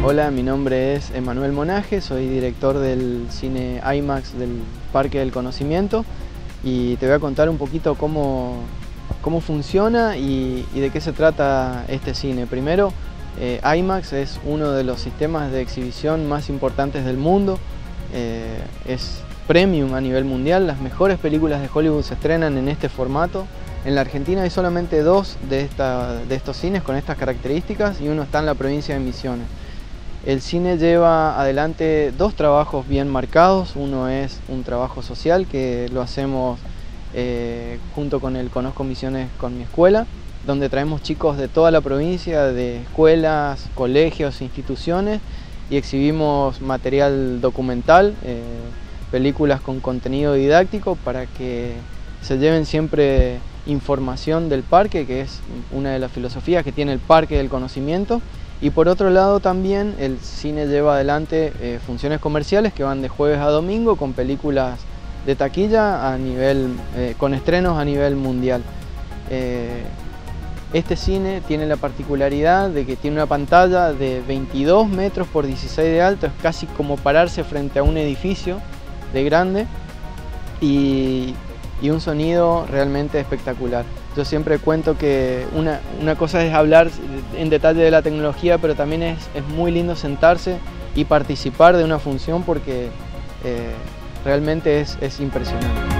Hola, mi nombre es Emanuel Monaje, soy director del cine IMAX del Parque del Conocimiento y te voy a contar un poquito cómo funciona y de qué se trata este cine. Primero, IMAX es uno de los sistemas de exhibición más importantes del mundo, es premium a nivel mundial, las mejores películas de Hollywood se estrenan en este formato. En la Argentina hay solamente dos de estos cines con estas características y uno está en la provincia de Misiones. El cine lleva adelante dos trabajos bien marcados. Uno es un trabajo social que lo hacemos junto con el Conozco Misiones con mi escuela, donde traemos chicos de toda la provincia, de escuelas, colegios, instituciones, y exhibimos material documental, películas con contenido didáctico para que se lleven siempre información del parque, que es una de las filosofías que tiene el Parque del Conocimiento. Y por otro lado también el cine lleva adelante funciones comerciales que van de jueves a domingo con películas de taquilla con estrenos a nivel mundial. Este cine tiene la particularidad de que tiene una pantalla de 22 metros por 16 de alto, es casi como pararse frente a un edificio de grande y un sonido realmente espectacular. Yo siempre cuento que una cosa es hablar en detalle de la tecnología, pero también es muy lindo sentarse y participar de una función porque realmente es impresionante.